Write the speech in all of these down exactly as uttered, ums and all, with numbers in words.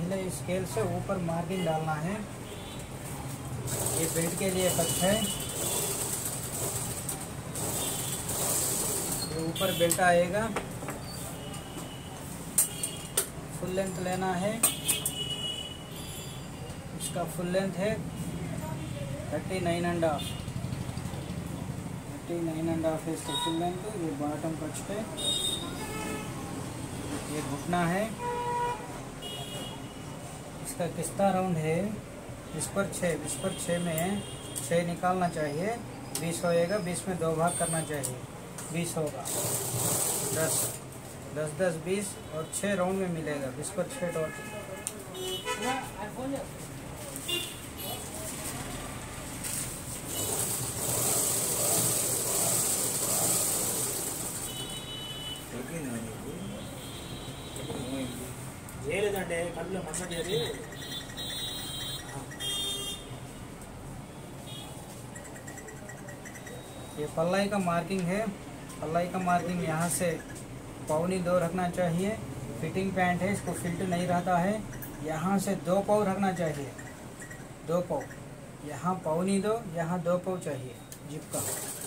पहले स्केल से ऊपर मार्किंग डालना है। ये बेल्ट के लिए कट है, ये ऊपर बेल्ट आएगा। फुल लेंथ लेना है, इसका फुल लेंथ है thirty nine and half thirty nine and half है इसका फुल लेंथ। ये बॉटम कच पे ये घुटना है। इसका किस्ता राउंड है इस पर छः, इस पर छः में छः निकालना चाहिए। बीस होएगा, बीस में दो भाग करना चाहिए, बीस होगा। दस दस दस बीस और छः राउंड में मिलेगा, बीस पर छः डॉट। లేదంటే కళ్ళు మసకేది ये पल्लाई का मार्किंग है। पल्लाई का मार्किंग यहाँ से पौनी दो रखना चाहिए। फिटिंग पैंट है, इसको फिल्ट नहीं रहता है। यहाँ से दो पाव रखना चाहिए, दो पाव। यहाँ पौनी दो, यहाँ दो पाव चाहिए जिप का।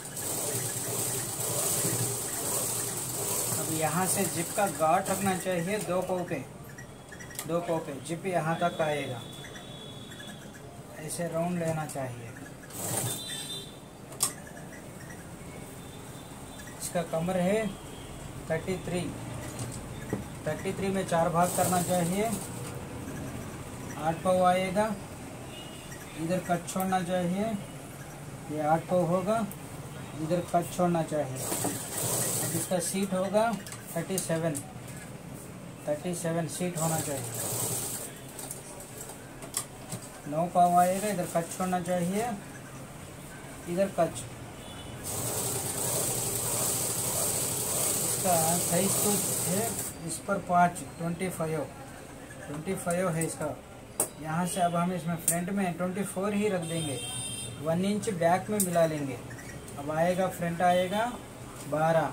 अब यहाँ से जिप का गांठ रखना चाहिए दो पाव पे, दो पाव पे जिप यहाँ तक आएगा। ऐसे राउंड लेना चाहिए। इसका कमर है थर्टी थ्री, थर्टी थ्री में चार भाग करना चाहिए। आठ पाव आएगा। इधर कट छोड़ना चाहिए, ये आठ पाव होगा। इधर कट छोड़ना चाहिए। अब इसका सीट होगा thirty seven, thirty seven seat होना चाहिए। नौ पाव आएगा। इधर कट छोड़ना चाहिए, इधर कट। इसका साइज तो है इस पर पाँच, ट्वेंटी फाइव ट्वेंटी फाइव है इसका। यहाँ से अब हम इसमें फ्रंट में ट्वेंटी फोर ही रख देंगे, वन इंच बैक में मिला लेंगे। अब आएगा फ्रंट आएगा बारह,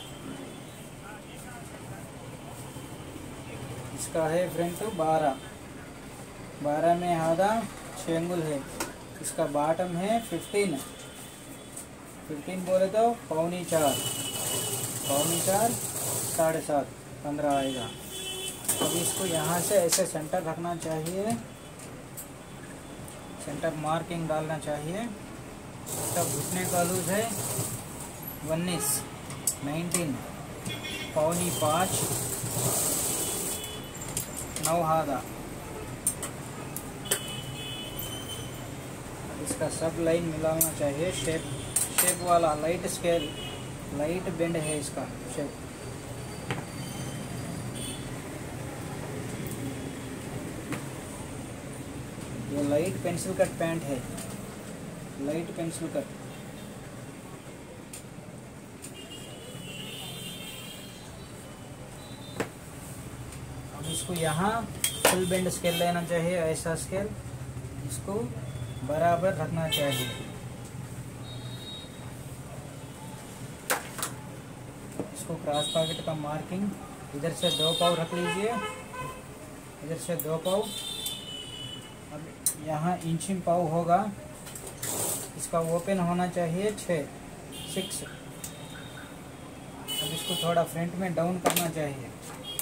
इसका है फ्रंट बारह, बारह में आधा छः अंगुल है। इसका बॉटम है फिफ्टीन, फिफ्टीन बोले तो पौनी चार, पौनी चार साढ़े सात, पंद्रह आएगा। अब इसको यहाँ से ऐसे सेंटर रखना चाहिए, सेंटर मार्किंग डालना चाहिए। इसका घुटने का लूज है उन्नीस, नाइनटीन, पौनी पाँच, नौ आधा। इसका सब लाइन मिलाना चाहिए। शेप शेप वाला लाइट स्केल, लाइट बेंड है इसका शेप। ये लाइट पेंसिल कट पैंट है, लाइट पेंसिल कट। अब इसको यहाँ फुल बेंड स्केल लेना चाहिए, ऐसा स्केल। इसको बराबर रखना चाहिए। इसको क्रॉस पॉकेट का मार्किंग इधर से दो पाव रख लीजिए, इधर से दो पाव। अब यहाँ इंचिंग पाव होगा, इसका ओपन होना चाहिए छः, सिक्स। अब इसको थोड़ा फ्रंट में डाउन करना चाहिए,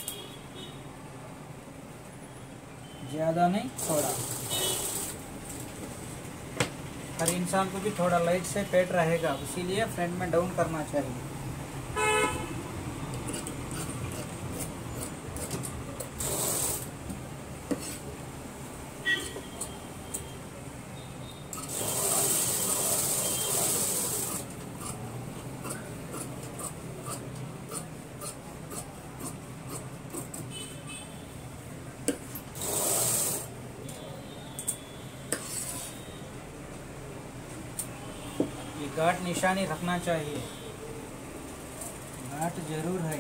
ज़्यादा नहीं थोड़ा। हर इंसान को भी थोड़ा लाइट से पेट रहेगा, इसीलिए फ्रंट में डाउन करना चाहिए। गांठ निशानी रखना चाहिए, गांठ जरूर है।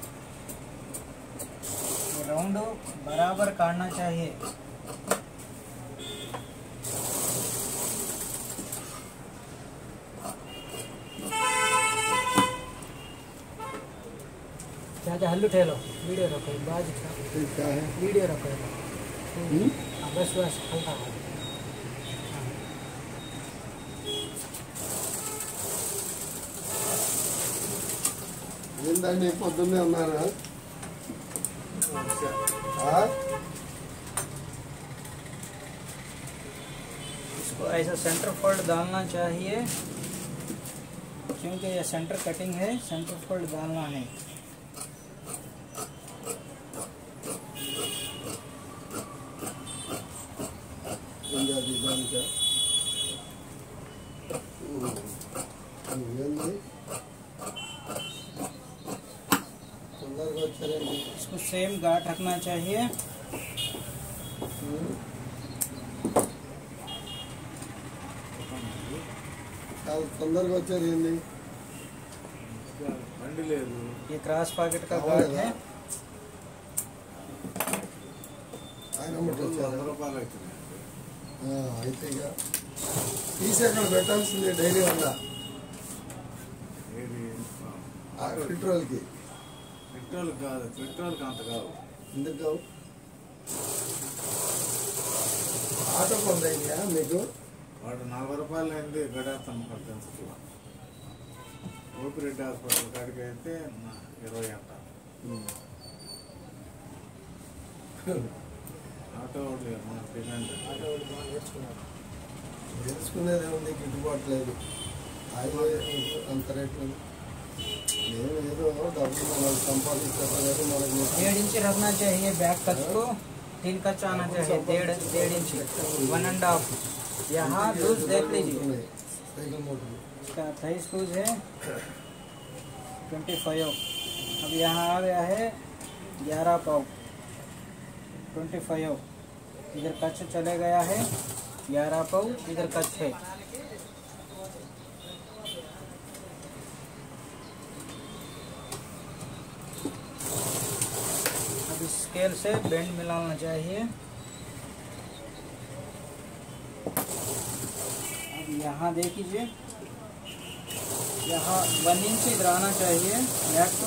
राउंड बराबर काटना चाहिए। चाचा हल्लू ठेलो, वीडियो रखो, बाज वीडियो रखो। हम्म? बस बस हल्का ఏందండి పొద్దున్నే ఉన్నారు ఆ? इसको ऐसा सेंटर फोल्ड डालना चाहिए क्योंकि ये सेंटर कटिंग है, सेंटर फोल्ड डालना है। ఇంకా అది దానికా? ఏంది తొందరగా వచ్చారండి इसको सेम गांठ रखना चाहिए। చాలా తొందరగా వచ్చారు ఏంది బండి లేదు. ये क्रॉस पॉकेट का हाँ, गांठ लगा। है। ఆయన అమ్మటి వంద వచ్చారు రూపాయలు అవుతుంది. అయితే ఇక తీసి అక్కడ పెట్టాల్సిందే డైలీ వల్ల ఏది ఆ పెట్రోల్కి పెట్రోల్ కాదు, పెట్రోల్కి అంత కాదు. ఎందుకు కావు ఆటో పొందయ్యా మీకు వాడు నలభై రూపాయలు అయింది గడేస్తాను పడుతుంది. ఓపిరెడ్డి హాస్పిటల్ కాడికి అయితే నా- ఇరవై అంట. ఆటో వాడు మన డిమాండ్. తెలుసుకునేది ఏముంది గిట్టుబాటు లేదు అది అంత రేట్లు మేము ఏదో డబ్బులు మనం సంపాదించలేదు మనకి डेढ़ इंच रखना चाहिए बैक कच को, तीन कच आना चाहिए डेढ़ डेढ़ इंच, वन एंड हाफ। यहाँ लूज देख लीजिए, సైకిల్ మోటార్ इसका तेईस लूज है ट्वेंटी फाइव। अब यहाँ आ गया है ग्यारह पाव ट्वेंटी फाइव। इधर कच चले गया है ग्यारह पाव, इधर कच है। अब इस स्केल से बेंड मिलाना चाहिए। अब यहाँ देखिए, यहाँ वन इंच इधर आना चाहिए बैक को,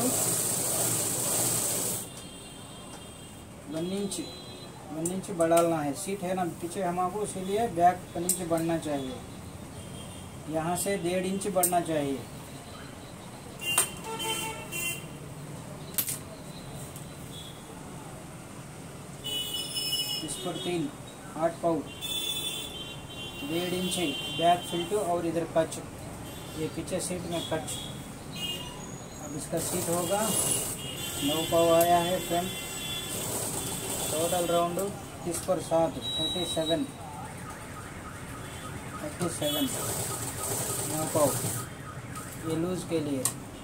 वन इंच वन इंच बढ़ाना है। सीट है ना पीछे हमको, इसीलिए बैक वन इंच बढ़ना चाहिए। यहाँ से डेढ़ इंच बढ़ना चाहिए। इस पर तीन आठ पाउच डेढ़ इंच बैक फिल्ट और इधर कच, ये पीछे सीट में कच। अब इसका सीट होगा नौ पाव आया है फ्रंट, टोटल राउंड तीस पर सात थर्टी सेवन थर्टी सेवन नौ पाव, ये लूज के लिए।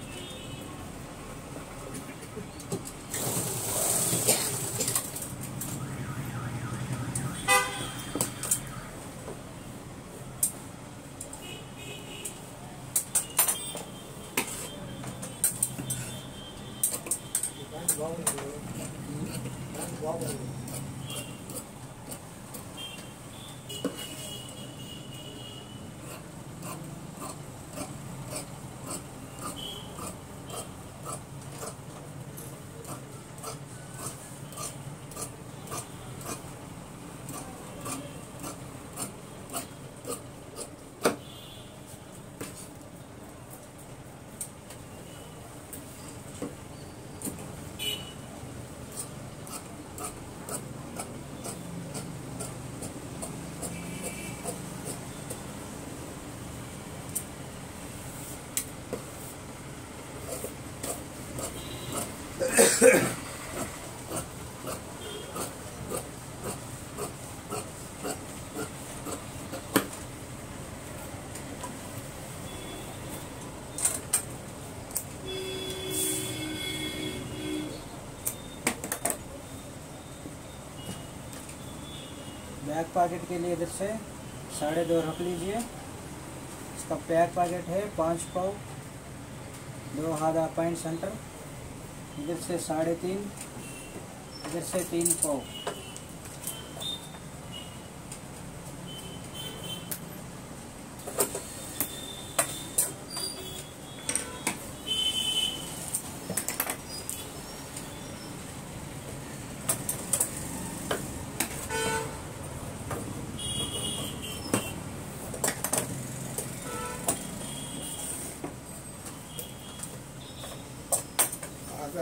बैक पॉकेट के लिए इधर से साढ़े दो रख लीजिए। इसका बैक पॉकेट है पाँच पाव, दो आधा पॉइंट सेंटर, इधर से साढ़े तीन, इधर से तीन पाव।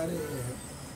ఈసారి